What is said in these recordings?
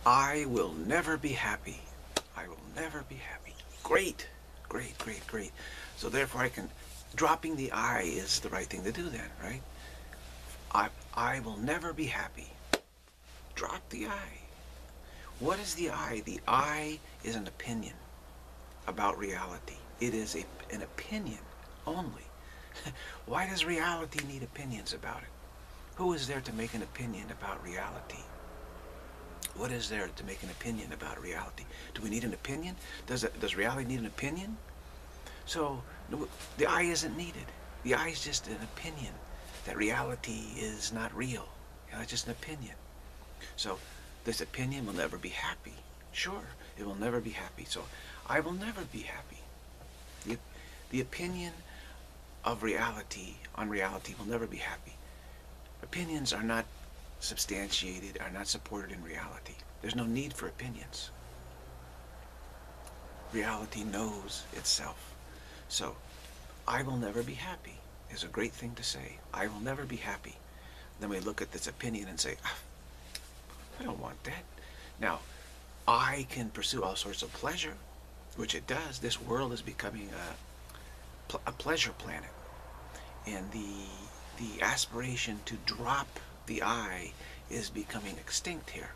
I will never be happy. I will never be happy. Great, great, great, great. So therefore I can, dropping the I is the right thing to do then, right? I will never be happy. Drop the I. What is the I? The I is an opinion about reality. It is an opinion only. Why does reality need opinions about it? Who is there to make an opinion about reality? What is there to make an opinion about reality? Do we need an opinion? Does reality need an opinion? So the I isn't needed. The I is just an opinion that reality is not real. It's just an opinion. So this opinion will never be happy. Sure, it will never be happy. So I will never be happy. The opinion of reality on reality will never be happy. Opinions are not substantiated, are not supported in reality. There's no need for opinions. Reality knows itself. So, I will never be happy is a great thing to say. I will never be happy. Then we look at this opinion and say, I don't want that. Now, I can pursue all sorts of pleasure, which it does. This world is becoming a pleasure planet. And the aspiration to drop the I is becoming extinct here.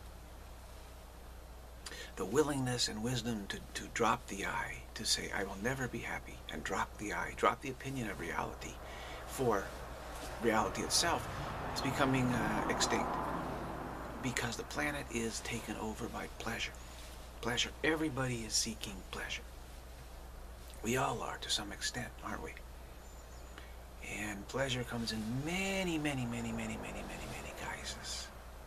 The willingness and wisdom to drop the I, to say I will never be happy, and drop the I, drop the opinion of reality for reality itself, is becoming extinct. Because the planet is taken over by pleasure. Pleasure. Everybody is seeking pleasure. We all are to some extent, aren't we? And pleasure comes in many, many, many, many, many, many, many guises.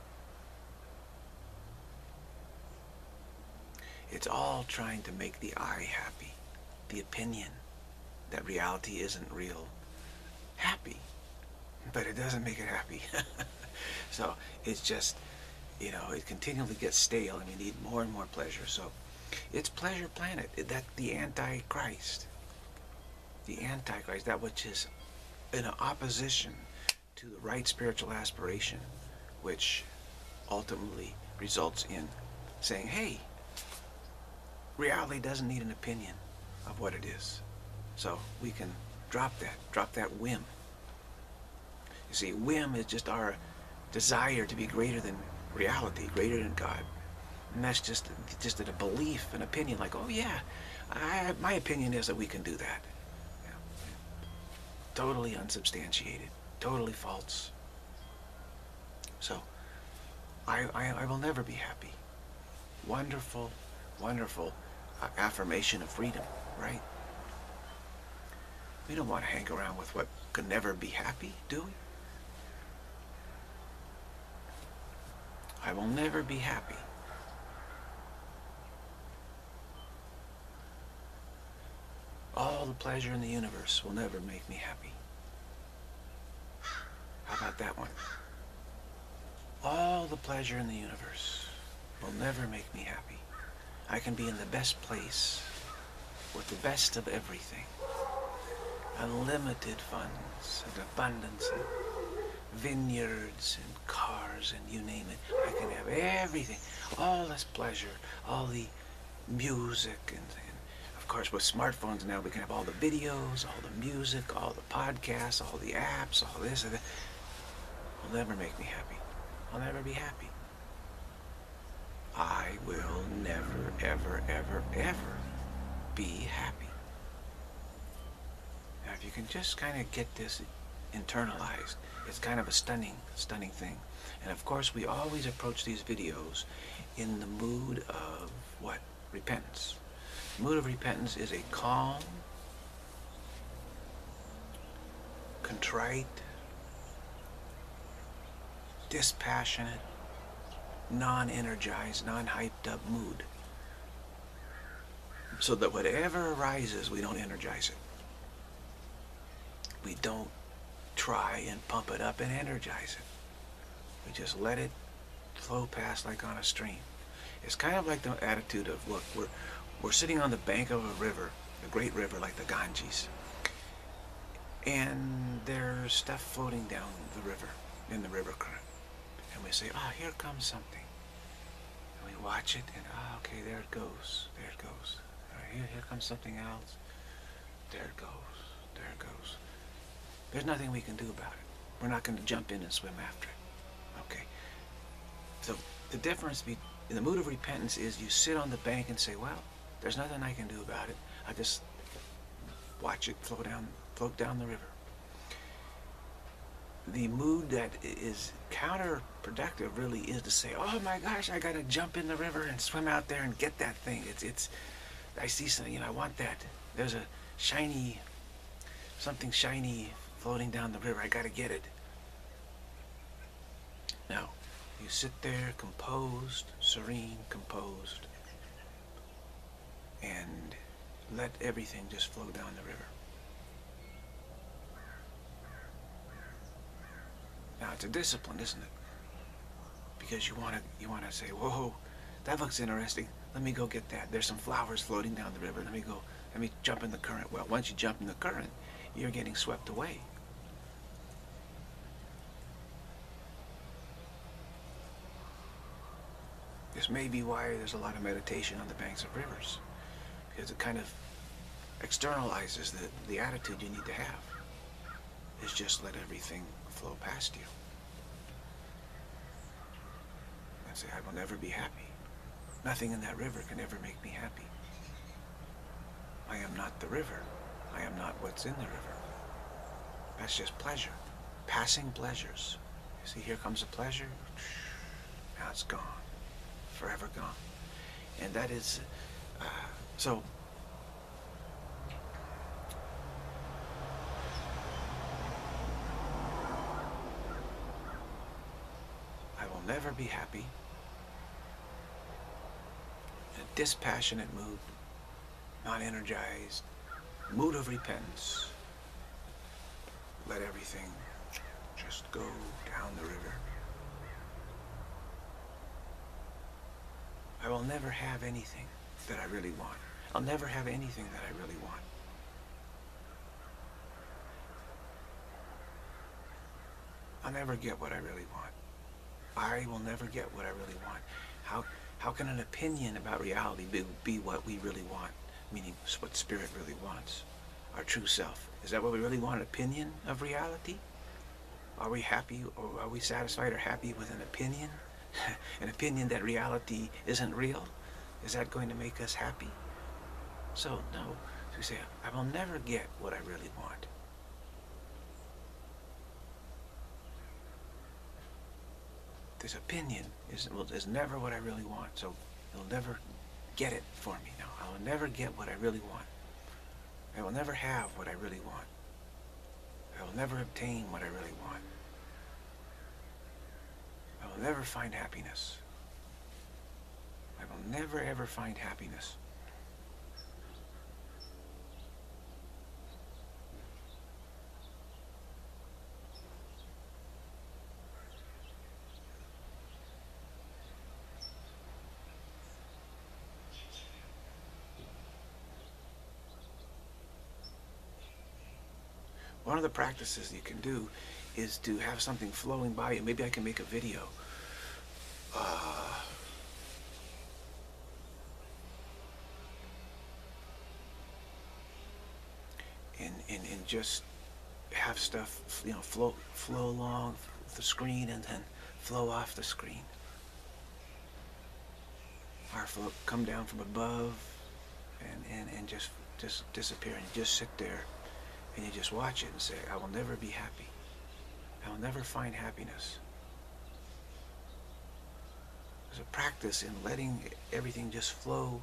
It's all trying to make the I happy. The opinion that reality isn't real happy. But it doesn't make it happy. So it's just, it continually gets stale and we need more and more pleasure. So it's pleasure planet. That's the Antichrist. The Antichrist, that which is in opposition to the right spiritual aspiration, which ultimately results in saying, hey, reality doesn't need an opinion of what it is. So we can drop that whim. You see, whim is just our desire to be greater than reality, greater than God. And that's just a belief, an opinion, like, oh yeah, my opinion is that we can do that. Totally unsubstantiated, totally false. So, I will never be happy. Wonderful, wonderful affirmation of freedom, right? We don't want to hang around with what could never be happy, do we? I will never be happy. All the pleasure in the universe will never make me happy. How about that one? All the pleasure in the universe will never make me happy. I can be in the best place with the best of everything. Unlimited funds and abundance and vineyards and cars and you name it. I can have everything. All this pleasure, all the music and of course with smartphones now we can have all the videos, all the music, all the podcasts, all the apps, all this and that. Will never make me happy. I'll never be happy. I will never, ever, ever, ever be happy. Now if you can just kind of get this internalized, it's kind of a stunning thing. And of course we always approach these videos in the mood of what? Repentance. The mood of repentance is a calm, contrite, dispassionate, non-energized, non-hyped up mood. So that whatever arises, we don't energize it. We don't try and pump it up and energize it. We just let it flow past like on a stream. It's kind of like the attitude of, look, we're sitting on the bank of a river, a great river like the Ganges, and there's stuff floating down the river, in the river current. And we say, here comes something. And we watch it, and okay, there it goes. There it goes. All right, here comes something else. There it goes. There it goes. There's nothing we can do about it. We're not going to jump in and swim after it. Okay. So the difference in the mood of repentance is you sit on the bank and say, well, there's nothing I can do about it. I just watch it float down the river. The mood that is counterproductive really is to say, oh my gosh, I gotta jump in the river and swim out there and get that thing. I see something, I want that. There's a something shiny floating down the river. I gotta get it. No, you sit there composed, serene, composed, and let everything just flow down the river. Now it's a discipline, isn't it? Because you want to say, whoa, that looks interesting. Let me go get that. There's some flowers floating down the river. Let me jump in the current. Well, once you jump in the current, you're getting swept away. This may be why there's a lot of meditation on the banks of rivers, because it kind of externalizes the attitude you need to have. Is just let everything flow past you. And say, I will never be happy. Nothing in that river can ever make me happy. I am not the river. I am not what's in the river. That's just pleasure. Passing pleasures. You see, here comes a pleasure. Now it's gone. Forever gone. And that is, so, never be happy. A dispassionate mood, not energized, mood of repentance. Let everything just go down the river. I will never have anything that I really want. I'll never have anything that I really want. I'll never get what I really want. I will never get what I really want. How can an opinion about reality be what we really want? Meaning what spirit really wants. Our true self. Is that what we really want? An opinion of reality? Are we happy, or are we satisfied or happy with an opinion? An opinion that reality isn't real? Is that going to make us happy? So no. So we say, I will never get what I really want. This opinion is never what I really want, so you'll never get it for me. No, I will never get what I really want. I will never have what I really want. I will never obtain what I really want. I will never find happiness. I will never ever find happiness. One of the practices you can do is to have something flowing by you. Maybe I can make a video. And just have stuff, flow along the screen and then flow off the screen. Or come down from above and just disappear, and you just sit there. And you just watch it and say, I will never be happy. I will never find happiness. There's a practice in letting everything just flow.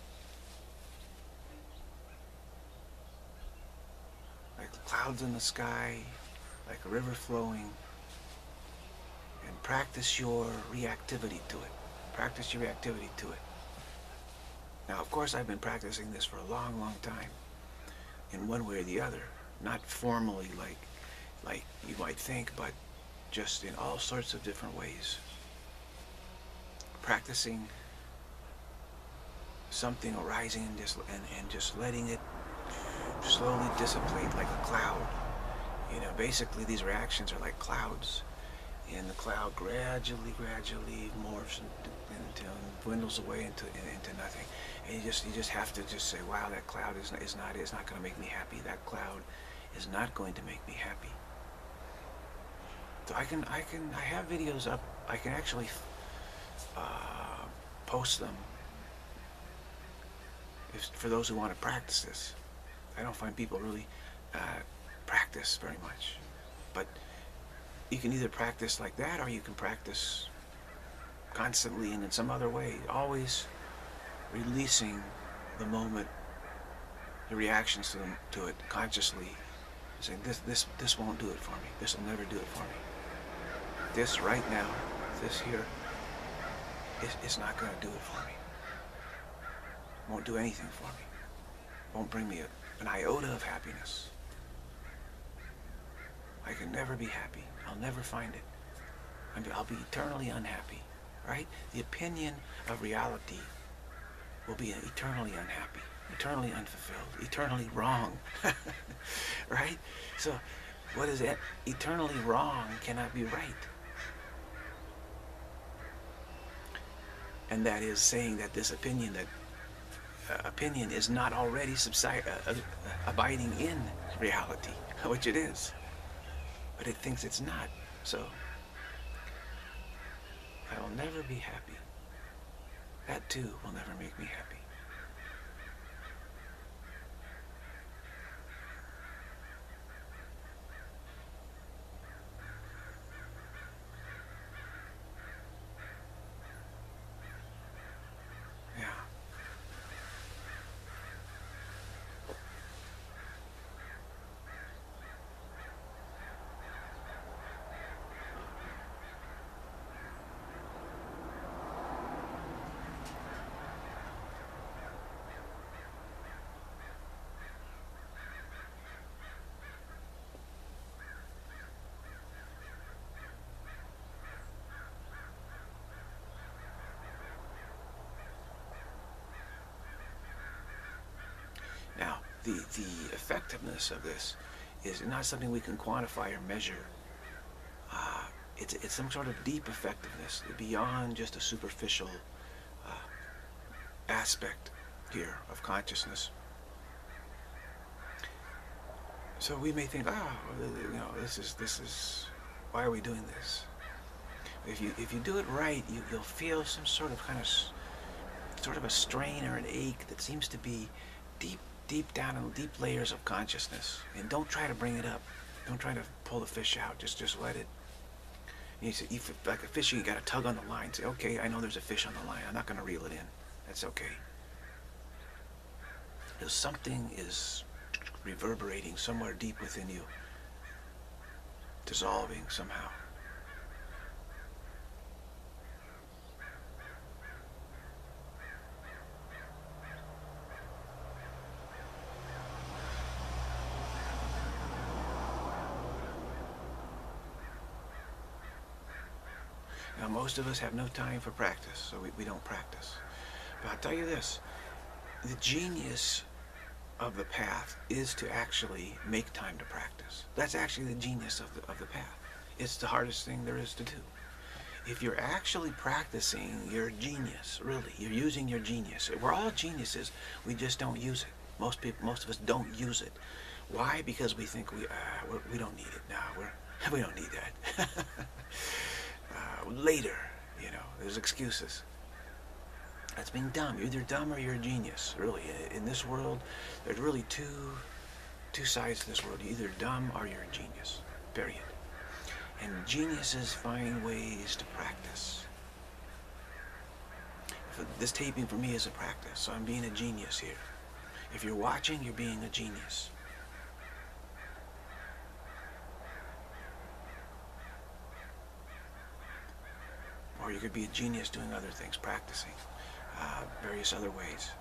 Like the clouds in the sky, like a river flowing. And practice your reactivity to it. Practice your reactivity to it. Now, of course, I've been practicing this for a long, long time. In one way or the other. Not formally like you might think, but just in all sorts of different ways. Practicing something arising and just letting it slowly dissipate like a cloud. Basically these reactions are like clouds. And the cloud gradually morphs until it dwindles away into nothing. And you just have to just say, wow, that cloud is not going to make me happy. That cloud is not going to make me happy. So I have videos up. I can actually post them for those who want to practice this. I don't find people really practice very much, but you can either practice like that, or you can practice constantly and in some other way, always releasing the moment, the reactions to it consciously, saying this won't do it for me. This will never do it for me. This right now, this here, it's not going to do it for me. Won't do anything for me. Won't bring me an iota of happiness. I can never be happy. I'll never find it. I'll be eternally unhappy, right? The opinion of reality will be eternally unhappy, eternally unfulfilled, eternally wrong, right? So what is it? Eternally wrong cannot be right. And that is saying that this opinion, opinion is not already abiding in reality, which it is, but it thinks it's not. So I will never be happy. That too will never make me happy. Now, the effectiveness of this is not something we can quantify or measure. It's some sort of deep effectiveness beyond just a superficial aspect here of consciousness. So we may think, this is why are we doing this? If you do it right, you'll feel some sort of a strain or an ache that seems to be deep down in deep layers of consciousness. And don't try to bring it up. Don't try to pull the fish out. Just let it. You say, like a fish, you got to tug on the line. Say, okay, I know there's a fish on the line. I'm not going to reel it in. That's okay. Because something is reverberating somewhere deep within you, dissolving somehow. Now, most of us have no time for practice, so we don't practice. But I'll tell you this, the genius of the path is to actually make time to practice. That's actually the genius of the path. It's the hardest thing there is to do. If you're actually practicing your genius, really, you're using your genius. We're all geniuses, we just don't use it. Most of us don't use it. Why? Because we think we don't need it now. We don't need that. Later, there's excuses. That's being dumb. You're either dumb or you're a genius. Really, in this world, there's really two sides to this world. You're either dumb or you're a genius. Period. And geniuses find ways to practice. This taping for me is a practice, so I'm being a genius here. If you're watching, you're being a genius. Or you could be a genius doing other things, practicing various other ways.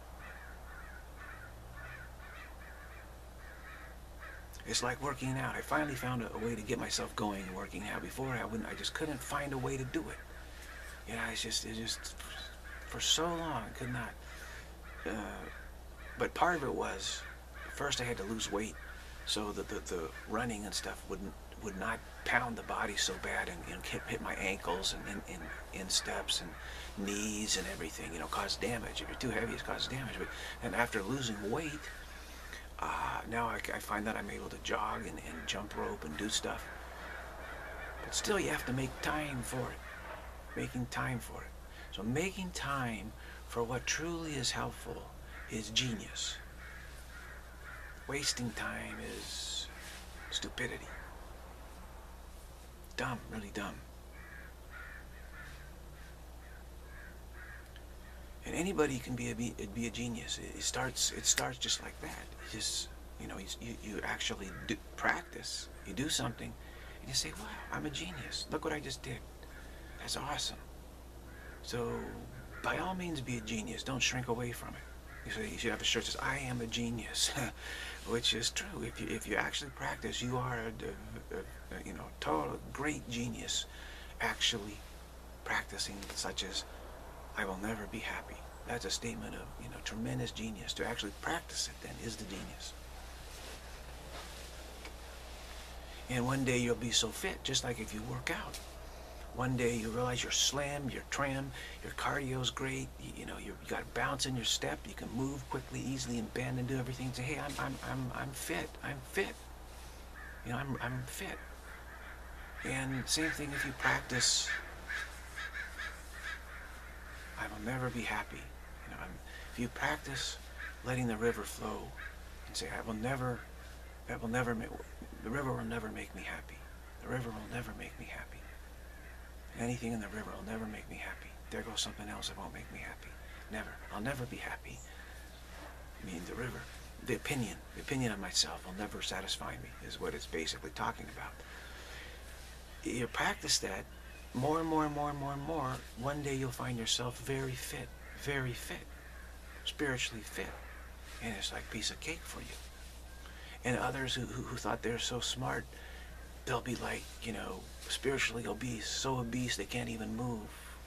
It's like working out. I finally found a way to get myself going and working out. Before I just couldn't find a way to do it. It's just for so long I could not. But part of it was, first I had to lose weight so that the running and stuff wouldn't would not pound the body so bad and hit my ankles and insteps and knees and everything, you know, cause damage. If you're too heavy, it causes damage. But and after losing weight, now I find that I'm able to jog and jump rope and do stuff. But still, you have to make time for it. Making time for it. So making time for what truly is helpful is genius. Wasting time is stupidity. Dumb, really dumb. And anybody can be a genius. It starts just like that. It's just, you know, you actually do practice. You do something, and you say, "Wow, I'm a genius. Look what I just did. That's awesome." So, by all means, be a genius. Don't shrink away from it. You should have a shirt that says, "I am a genius," which is true. If you actually practice, you are a you know, total great genius. Actually practicing, such as, "I will never be happy." That's a statement of, you know, tremendous genius. To actually practice it, then, is the genius. And one day you'll be so fit, just like if you work out. One day you realize you're slim, you're trim, your cardio's great. You know, you got a bounce in your step. You can move quickly, easily, and bend and do everything. Say, "Hey, I'm fit. I'm fit. You know, I'm fit." And same thing if you practice. I will never be happy. You know, if you practice letting the river flow and say, the river will never make me happy. The river will never make me happy. Anything in the river will never make me happy. There goes something else that won't make me happy. Never. I'll never be happy. I mean, the river, the opinion of myself will never satisfy me, is what it's basically talking about. You practice that more and more and more and more and more, one day you'll find yourself very fit, spiritually fit. And it's like a piece of cake for you. And others who thought they're so smart, they'll be like, you know, spiritually obese, so obese they can't even move.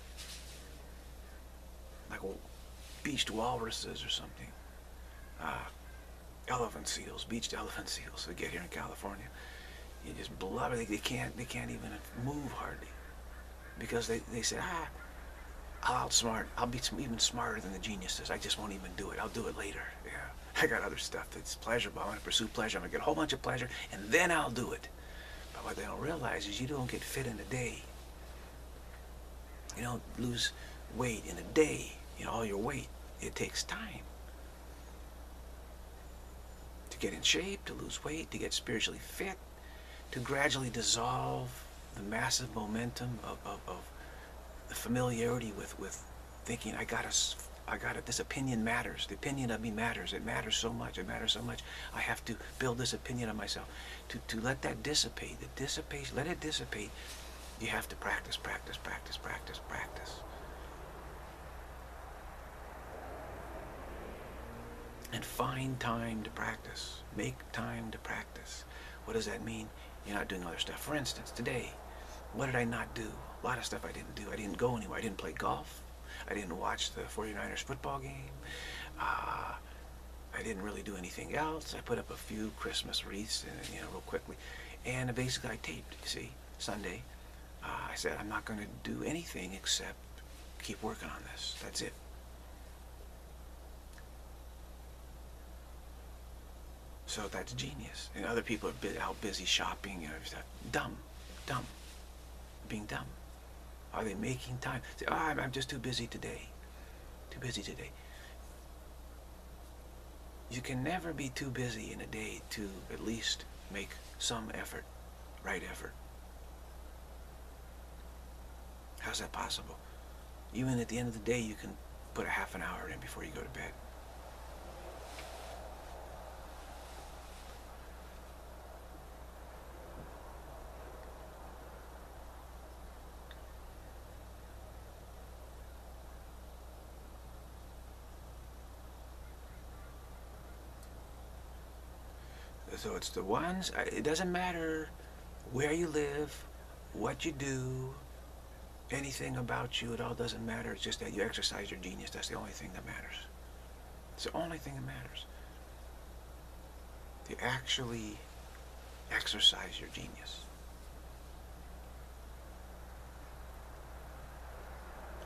Like beached walruses or something. Elephant seals, beached elephant seals that get here in California. You just blubber, they can't even move hardly. Because they said, I'll outsmart, I'll be even smarter than the geniuses. I just won't even do it. I'll do it later. Yeah, I got other stuff that's pleasurable. I want to pursue pleasure. I'm going to get a whole bunch of pleasure, and then I'll do it. But what they don't realize is you don't get fit in a day. You don't lose weight in a day. You know, all your weight. It takes time to get in shape, to lose weight, to get spiritually fit, to gradually dissolve the massive momentum of the familiarity with thinking, I got it, this opinion matters. The opinion of me matters. It matters so much. It matters so much. I have to build this opinion of myself. To let that dissipate, let it dissipate, you have to practice. And find time to practice. Make time to practice. What does that mean? You're not doing other stuff. For instance, today, what did I not do? A lot of stuff I didn't do. I didn't go anywhere. I didn't play golf. I didn't watch the 49ers football game. I didn't really do anything else. I put up a few Christmas wreaths, you know, real quickly. And basically I taped, you see, Sunday. I said, I'm not going to do anything except keep working on this. That's it. So that's genius. And other people are out busy shopping and stuff. Dumb. Being dumb. Are they making time? Say, I'm just too busy today. Too busy today. You can never be too busy in a day to at least make some effort, right effort. How's that possible? Even at the end of the day, you can put a half an hour in before you go to bed. So it's the ones, it doesn't matter where you live, what you do, anything about you, it all doesn't matter. It's just that you exercise your genius. That's the only thing that matters. It's the only thing that matters. You actually exercise your genius.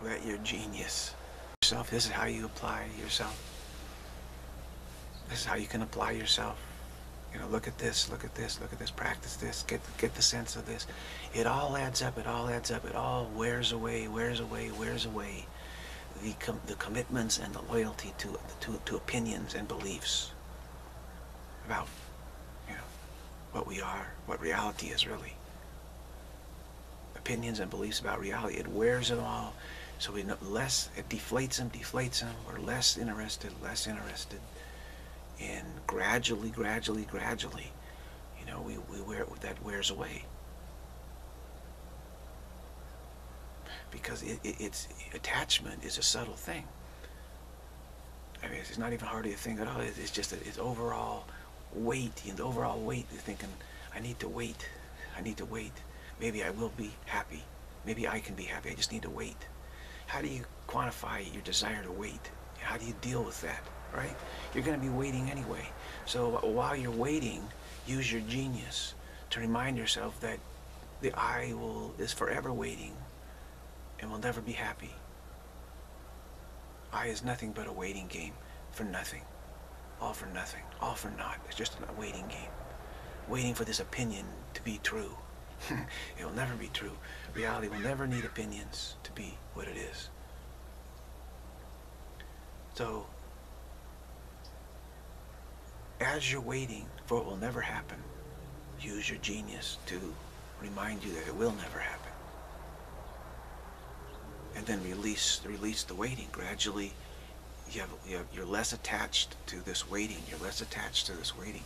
Let your genius yourself. This is how you apply yourself. This is how you can apply yourself. You know, look at this, look at this, look at this, practice this, get the sense of this. It all adds up, it all adds up, it all wears away, wears away, wears away. The commitments and the loyalty to opinions and beliefs about, you know, what we are, what reality is really. Opinions and beliefs about reality, it wears them all. So we know less, it deflates them. We're less interested. And gradually, you know, that wears away. Because it's attachment is a subtle thing. I mean, it's not even hardly a thing at all. It's just it's overall weight. And the overall weight, you're thinking, I need to wait. Maybe I will be happy. Maybe I can be happy. I just need to wait. How do you quantify your desire to wait? How do you deal with that, right? You're going to be waiting anyway. So while you're waiting, use your genius to remind yourself that the I is forever waiting and will never be happy. I is nothing but a waiting game for nothing. All for nothing. All for naught. It's just a waiting game. Waiting for this opinion to be true. It will never be true. Reality will never need opinions to be what it is. So, as you're waiting for what will never happen, use your genius to remind you that it will never happen. And then release the waiting. Gradually, you're less attached to this waiting. You're less attached to this waiting.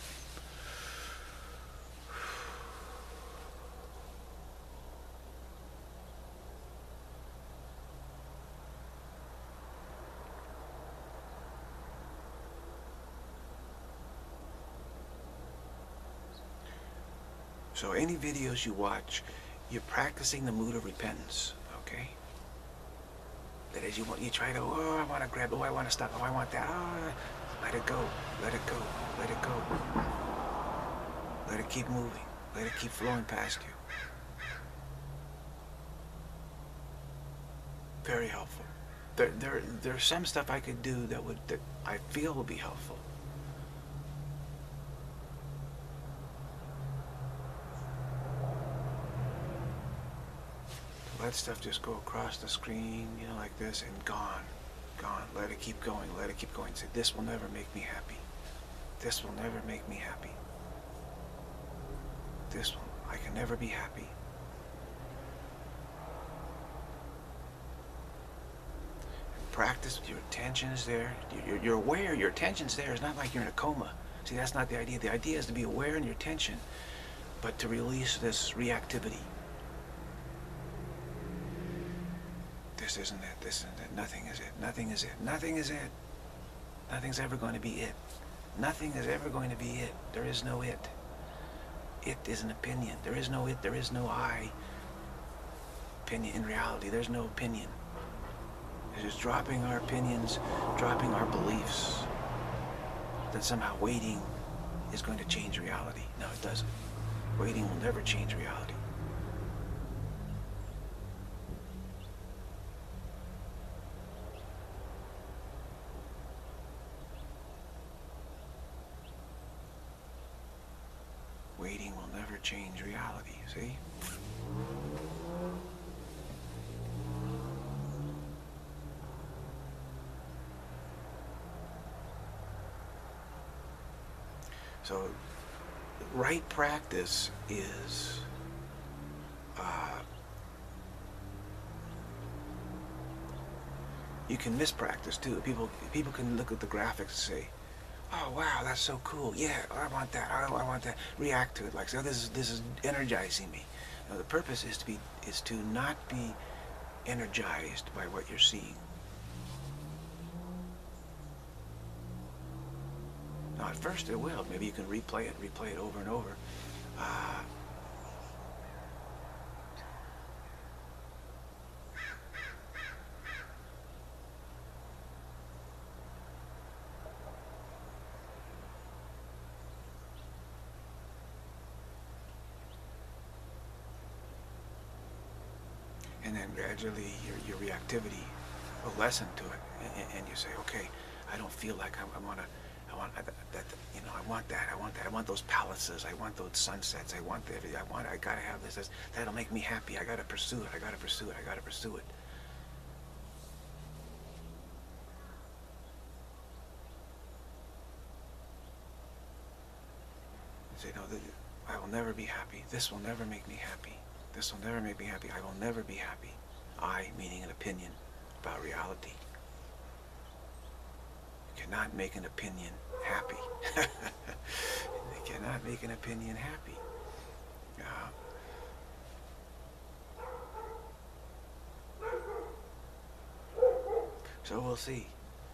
So any videos you watch, you're practicing the mood of repentance, okay? That is, you try to, oh, I want to grab, oh, I want to stop, oh, I want that, oh, let it go, let it go, let it go. Let it keep moving, let it keep flowing past you. Very helpful. There's some stuff I could do that I feel would be helpful. Let stuff just go across the screen, you know, like this, and gone. Let it keep going, let it keep going. Say, this will never make me happy. This will never make me happy. I can never be happy. Practice, your attention is there. You're aware, your attention's there. It's not like you're in a coma. See, that's not the idea. The idea is to be aware in your attention, but to release this reactivity. This isn't it, this isn't it, nothing is it, nothing is it, nothing is it. Nothing's ever going to be it. Nothing is ever going to be it. There is no it. It is an opinion. There is no it, there is no I. Opinion, in reality, there's no opinion. It's just dropping our opinions, dropping our beliefs. That somehow waiting is going to change reality. No, it doesn't. Waiting will never change reality. Waiting will never change reality, see? So, right practice is you can mispractice too. People can look at the graphics and say, oh wow, that's so cool. Yeah, I want that. I want that. React to it like, so this is energizing me. Now, the purpose is to not be energized by what you're seeing. Now, at first it will. Maybe you can replay it over and over. And then gradually your reactivity will lessen to it, and you say, okay, I don't feel like I want to. I want that, you know. I want that. I want that. I want those palaces. I want those sunsets. I want that. I gotta have this. That'll make me happy. I gotta pursue it. I gotta pursue it. I gotta pursue it. You say, no, I will never be happy. This will never make me happy. This will never make me happy. I will never be happy. I, meaning an opinion about reality. You cannot make an opinion happy. You cannot make an opinion happy. So we'll see.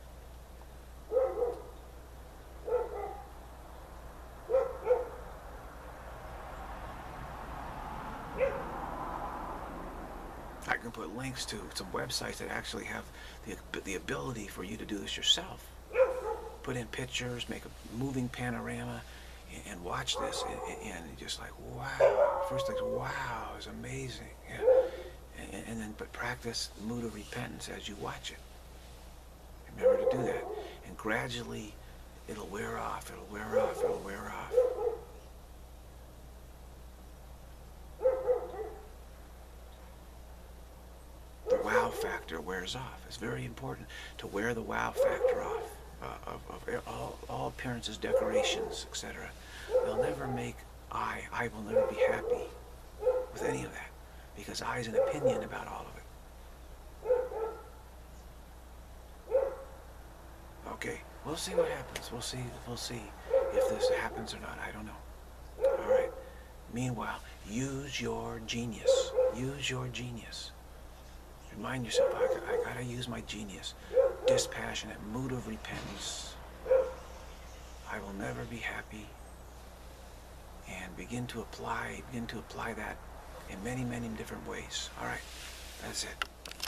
I can put links to some websites that actually have the ability for you to do this yourself. Put in pictures, make a moving panorama, and watch this, and you're just like, wow. First like, wow, it's amazing. Yeah. And then but practice the mood of repentance as you watch it. Remember to do that. And gradually it'll wear off, it'll wear off, it'll wear off. The wow factor wears off. It's very important to wear the wow factor off of all appearances, decorations, etc. They'll never make I will never be happy with any of that, because I is an opinion about all of it. Okay, we'll see what happens. We'll see if this happens or not. I don't know. All right. Meanwhile, use your genius. Use your genius. Remind yourself, I gotta use my genius. Dispassionate, mood of repentance. I will never be happy. And begin to apply that in many, many different ways. All right, that's it.